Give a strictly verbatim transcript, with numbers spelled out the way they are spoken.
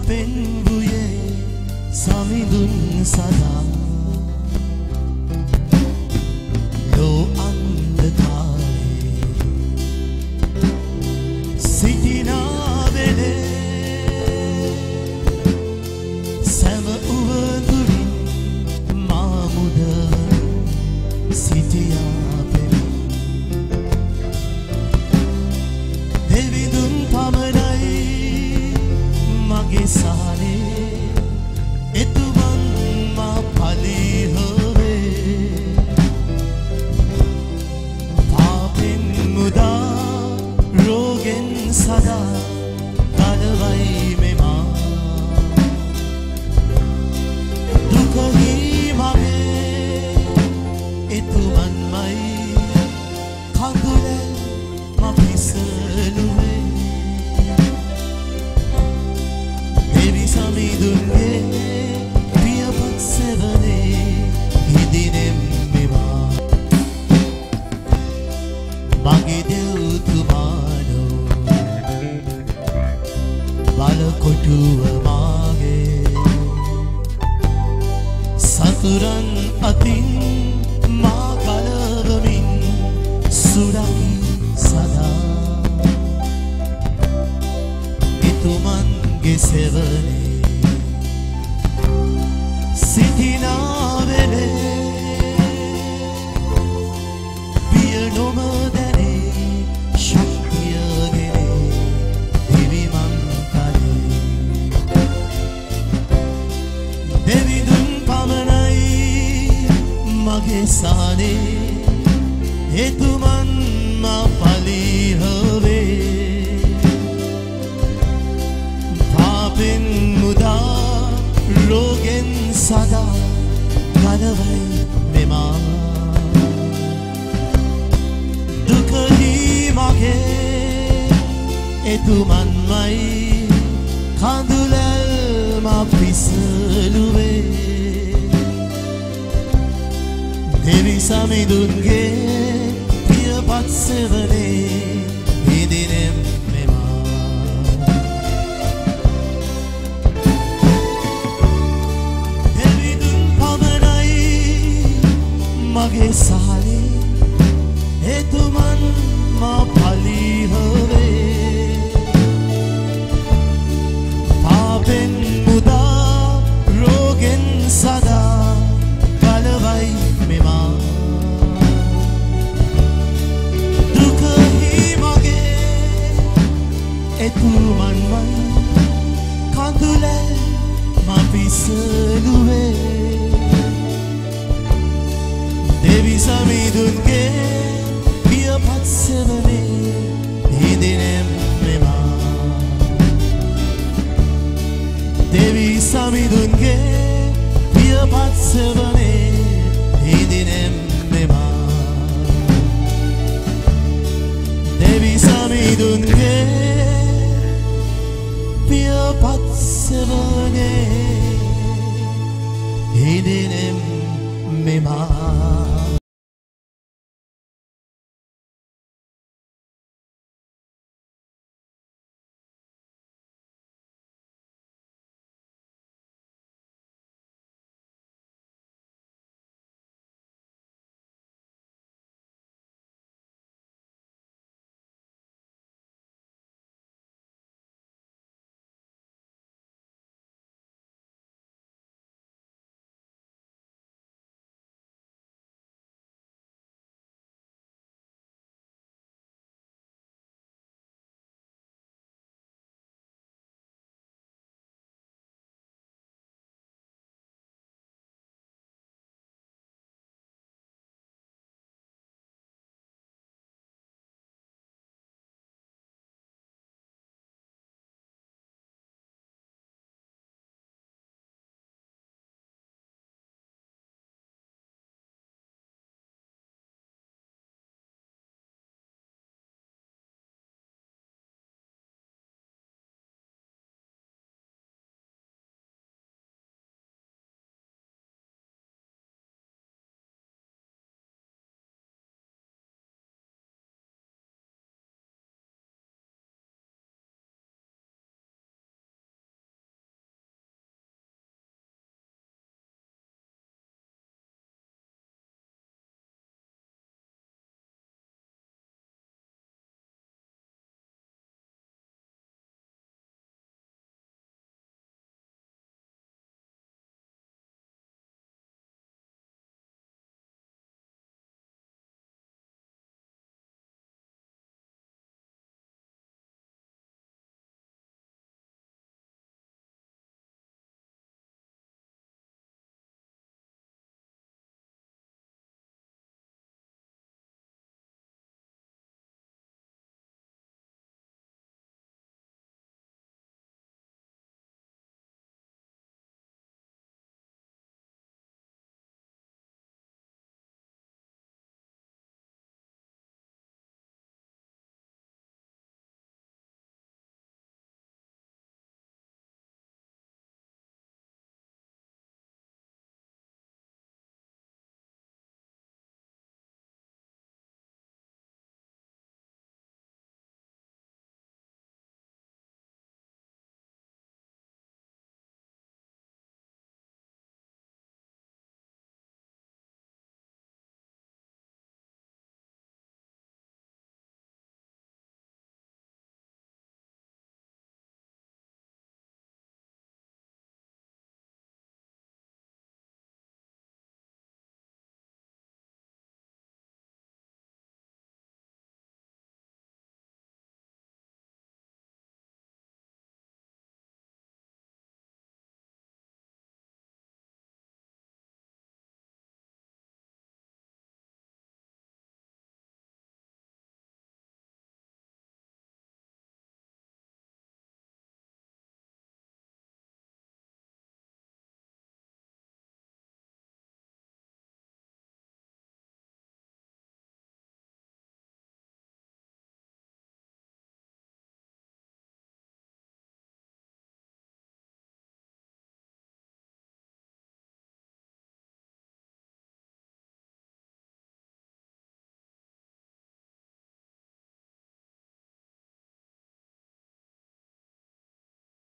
පෙන්වුයේ සමිඳුන් සදා ලෝ අන්ධකාරේ සිටිනා වෙලේ සැම උවදුරින් මා මුදවන සිටියා පෙමින් දෙවිඳුන් පමණයි මගේ සහනේ එතුමන් මා පලිහවේ පාපෙන් මුදා රෝගෙන් සදා ගලවයි මෙමා දුකහි මගේ එතුමන්මයි කඳුලේ මා පිසලුවේ දෙවි සමිඳුන්ගේ පියපත් සෙවනේ හිදිනෙම් මෙවා මගේ දෙව්තුමානෝ බලකොටුව මාගේ සතුරන් අතින් මා ගලවමින් සුරකි සදා එතුමන්ගේ සෙවනේ සිටිනා වෙලේ පිය නොමදැනේ ශක්තියගෙන දිවිමන් කලේ දෙවිඳුන් පමණයි මගේ සානේ එතුමන් මා පලිහවේ පාපෙන් මුදා රෝගෙන් සදා ගලවයි මෙමා දුකහි මගේ එතුමන්මයි කඳුලැල් මා පිසලුවේ දෙවි සමිඳුන්ගේ පියපත් සෙවනේ හිදිනෙම් මෙමා දෙවිඳුන් පමණයි මගේ සහනේ එතුමන් මා පලිහවේ පාපෙන් මුදා රෝගෙන් සදා ගලවයි මෙමා දුකහි මගේ එතුමන්මයි කඳුලැල් මා පිසලුවේ දෙවි සමිඳුන්ගේ පියපත් සෙවනේ හිදිනෙම් මෙමා දෙවි සමිඳුන්ගේ පියපත් සෙවනේ හිදිනෙම් මෙමා දෙවි සමිඳුන්ගේ පියපත් සෙවනේ හිදිනෙම් මෙමා